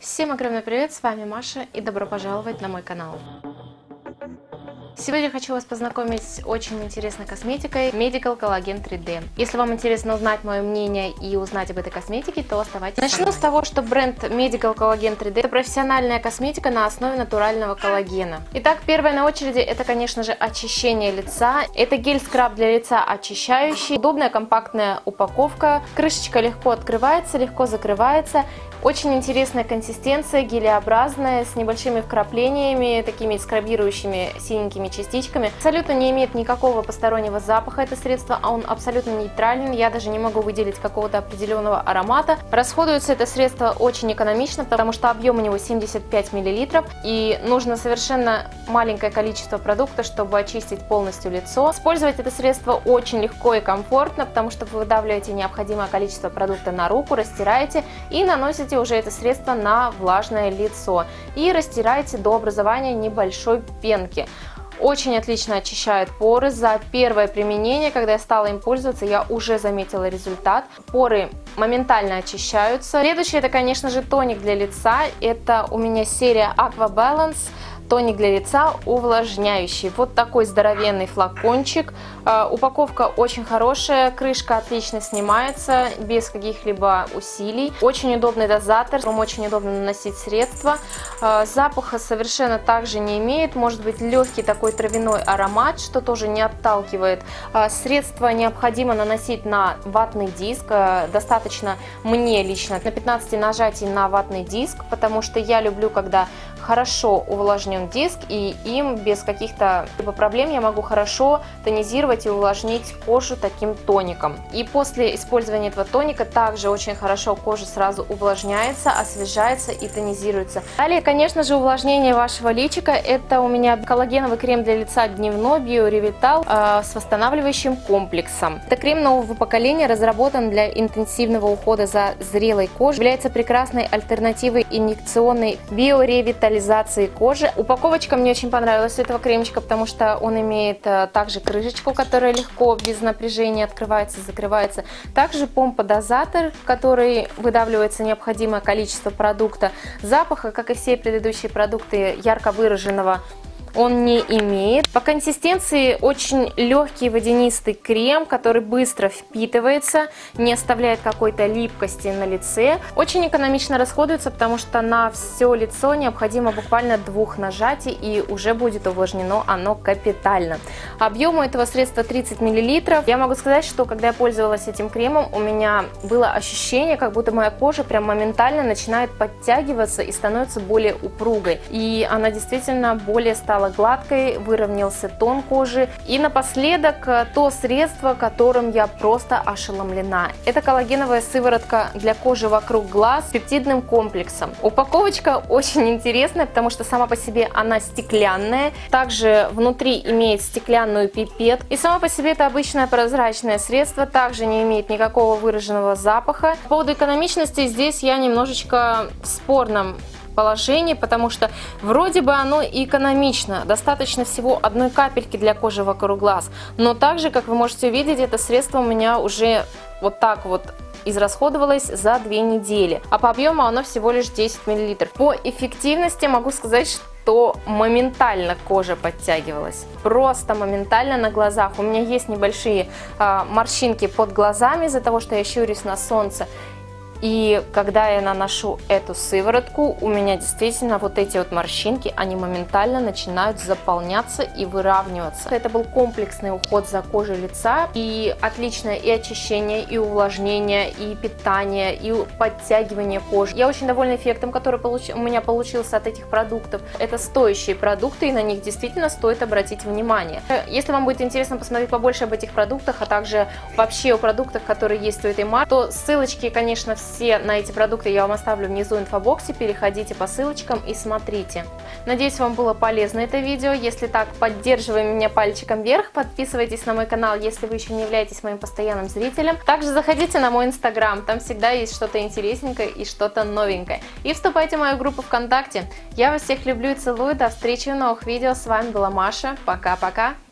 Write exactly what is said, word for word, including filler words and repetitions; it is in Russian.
Всем огромный привет, с вами Маша и добро пожаловать на мой канал. Сегодня хочу вас познакомить с очень интересной косметикой Medical Collagen три дэ. Если вам интересно узнать мое мнение и узнать об этой косметике, то оставайтесь. Начну с того, что бренд Medical Collagen три дэ это профессиональная косметика на основе натурального коллагена. Итак, первое на очереди это, конечно же, очищение лица. Это гель-скраб для лица очищающий. Удобная компактная упаковка. Крышечка легко открывается, легко закрывается. Очень интересная консистенция, гелеобразная, с небольшими вкраплениями, такими скрабирующими синенькими частичками. Абсолютно не имеет никакого постороннего запаха это средство, а он абсолютно нейтрален. Я даже не могу выделить какого-то определенного аромата. Расходуется это средство очень экономично, потому что объем у него семьдесят пять миллилитров. И нужно совершенно маленькое количество продукта, чтобы очистить полностью лицо. Использовать это средство очень легко и комфортно, потому что вы выдавливаете необходимое количество продукта на руку, растираете и наносите уже это средство на влажное лицо и растираете до образования небольшой пенки. Очень отлично очищает поры. За первое применение, когда я стала им пользоваться, я уже заметила результат. Поры моментально очищаются. Следующее это, конечно же, тоник для лица. Это у меня серия Aqua Balance. Тоник для лица увлажняющий. Вот такой здоровенный флакончик. Э, упаковка очень хорошая, крышка отлично снимается, без каких-либо усилий. Очень удобный дозатор, вам очень удобно наносить средства. Э, запаха совершенно также не имеет, может быть легкий такой травяной аромат, что тоже не отталкивает. Э, средство необходимо наносить на ватный диск, э, достаточно мне лично на пятнадцати нажатий на ватный диск, потому что я люблю, когда хорошо увлажнен диск, и им без каких-то проблем я могу хорошо тонизировать и увлажнить кожу таким тоником. И после использования этого тоника также очень хорошо кожа сразу увлажняется, освежается и тонизируется. Далее, конечно же, увлажнение вашего личика. Это у меня коллагеновый крем для лица дневной BioRevital э, с восстанавливающим комплексом. Это крем нового поколения, разработан для интенсивного ухода за зрелой кожей. Является прекрасной альтернативой инъекционной биоревитализации кожи. Упаковочка мне очень понравилась у этого кремчика, потому что он имеет а, также крышечку, которая легко, без напряжения открывается и закрывается. Также помпа-дозатор, который выдавливается необходимое количество продукта. Запаха, как и все предыдущие продукты, ярко выраженного он не имеет. По консистенции очень легкий водянистый крем, который быстро впитывается, не оставляет какой-то липкости на лице. Очень экономично расходуется, потому что на все лицо необходимо буквально двух нажатий, и уже будет увлажнено оно капитально. Объем у этого средства тридцать миллилитров. Я могу сказать, что когда я пользовалась этим кремом, у меня было ощущение, как будто моя кожа прям моментально начинает подтягиваться и становится более упругой. И она действительно более стала гладкой, выровнялся тон кожи. И напоследок то средство, которым я просто ошеломлена. Это коллагеновая сыворотка для кожи вокруг глаз с пептидным комплексом. Упаковочка очень интересная, потому что сама по себе она стеклянная. Также внутри имеет стеклянную пипетку. И сама по себе это обычное прозрачное средство, также не имеет никакого выраженного запаха. По поводу экономичности здесь я немножечко в спорном положении, потому что вроде бы оно и экономично, достаточно всего одной капельки для кожи вокруг глаз, но также, как вы можете увидеть, это средство у меня уже вот так вот израсходовалось за две недели, а по объему оно всего лишь десять миллилитров. По эффективности могу сказать, что то моментально кожа подтягивалась, просто моментально на глазах. У меня есть небольшие а, морщинки под глазами из-за того, что я щурюсь на солнце. И когда я наношу эту сыворотку, у меня действительно вот эти вот морщинки, они моментально начинают заполняться и выравниваться. Это был комплексный уход за кожей лица, и отличное и очищение, и увлажнение, и питание, и подтягивание кожи. Я очень довольна эффектом, который получ... у меня получился от этих продуктов. Это стоящие продукты, и на них действительно стоит обратить внимание. Если вам будет интересно посмотреть побольше об этих продуктах, а также вообще о продуктах, которые есть у этой марки, то ссылочки, конечно, все Все на эти продукты я вам оставлю внизу в инфобоксе, переходите по ссылочкам и смотрите. Надеюсь, вам было полезно это видео. Если так, поддерживайте меня пальчиком вверх, подписывайтесь на мой канал, если вы еще не являетесь моим постоянным зрителем. Также заходите на мой инстаграм, там всегда есть что-то интересненькое и что-то новенькое. И вступайте в мою группу ВКонтакте. Я вас всех люблю и целую, до встречи в новых видео. С вами была Маша, пока-пока.